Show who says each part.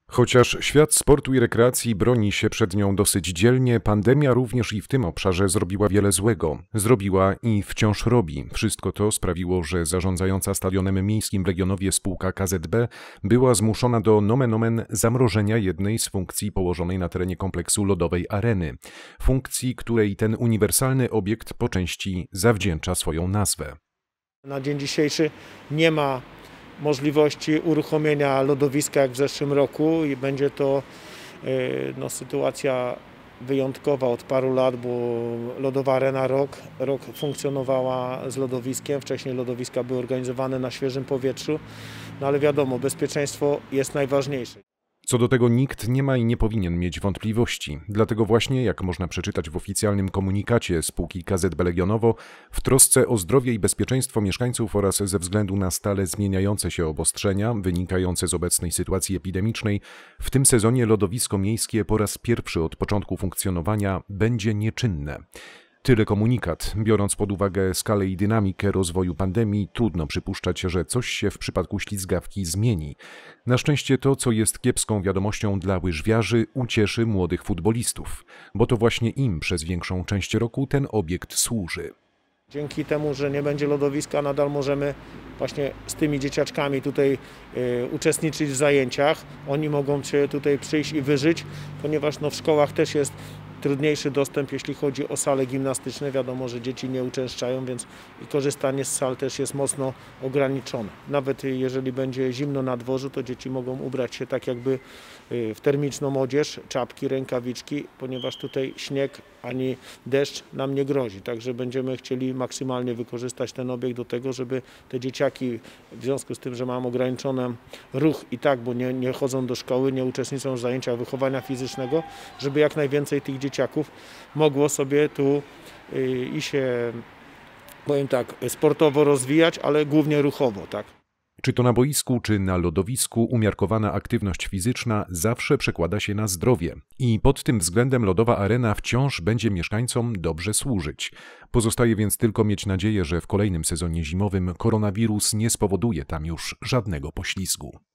Speaker 1: Chociaż świat sportu i rekreacji broni się przed nią dosyć dzielnie, pandemia również i w tym obszarze zrobiła wiele złego. Zrobiła i wciąż robi. Wszystko to sprawiło, że zarządzająca stadionem miejskim w Legionowie spółka KZB była zmuszona do nomen omen zamrożenia jednej z funkcji położonej na terenie kompleksu lodowej areny. Funkcji, której ten uniwersalny obiekt po części zawdzięcza swoją nazwę.
Speaker 2: Na dzień dzisiejszy nie ma możliwości uruchomienia lodowiska jak w zeszłym roku i będzie to sytuacja wyjątkowa od paru lat, bo lodowa arena rok funkcjonowała z lodowiskiem. Wcześniej lodowiska były organizowane na świeżym powietrzu, no ale wiadomo, bezpieczeństwo jest najważniejsze.
Speaker 1: Co do tego nikt nie ma i nie powinien mieć wątpliwości. Dlatego właśnie, jak można przeczytać w oficjalnym komunikacie spółki KZB Legionowo, w trosce o zdrowie i bezpieczeństwo mieszkańców oraz ze względu na stale zmieniające się obostrzenia wynikające z obecnej sytuacji epidemicznej, w tym sezonie lodowisko miejskie po raz pierwszy od początku funkcjonowania będzie nieczynne. Tyle komunikat. Biorąc pod uwagę skalę i dynamikę rozwoju pandemii, trudno przypuszczać, że coś się w przypadku ślizgawki zmieni. Na szczęście to, co jest kiepską wiadomością dla łyżwiarzy, ucieszy młodych futbolistów, bo to właśnie im przez większą część roku ten obiekt służy.
Speaker 2: Dzięki temu, że nie będzie lodowiska, nadal możemy właśnie z tymi dzieciaczkami tutaj uczestniczyć w zajęciach. Oni mogą się tutaj przyjść i wyżyć, ponieważ w szkołach też jest trudniejszy dostęp, jeśli chodzi o sale gimnastyczne. Wiadomo, że dzieci nie uczęszczają, więc korzystanie z sal też jest mocno ograniczone. Nawet jeżeli będzie zimno na dworzu, to dzieci mogą ubrać się tak jakby w termiczną odzież, czapki, rękawiczki, ponieważ tutaj śnieg ani deszcz nam nie grozi. Także będziemy chcieli maksymalnie wykorzystać ten obiekt do tego, żeby te dzieciaki, w związku z tym, że mam ograniczony ruch i tak, bo nie chodzą do szkoły, nie uczestniczą w zajęciach wychowania fizycznego, żeby jak najwięcej tych dzieciaków mogło sobie tu i się, powiem tak, sportowo rozwijać, ale głównie ruchowo, tak.
Speaker 1: Czy to na boisku, czy na lodowisku, umiarkowana aktywność fizyczna zawsze przekłada się na zdrowie. I pod tym względem lodowa arena wciąż będzie mieszkańcom dobrze służyć. Pozostaje więc tylko mieć nadzieję, że w kolejnym sezonie zimowym koronawirus nie spowoduje tam już żadnego poślizgu.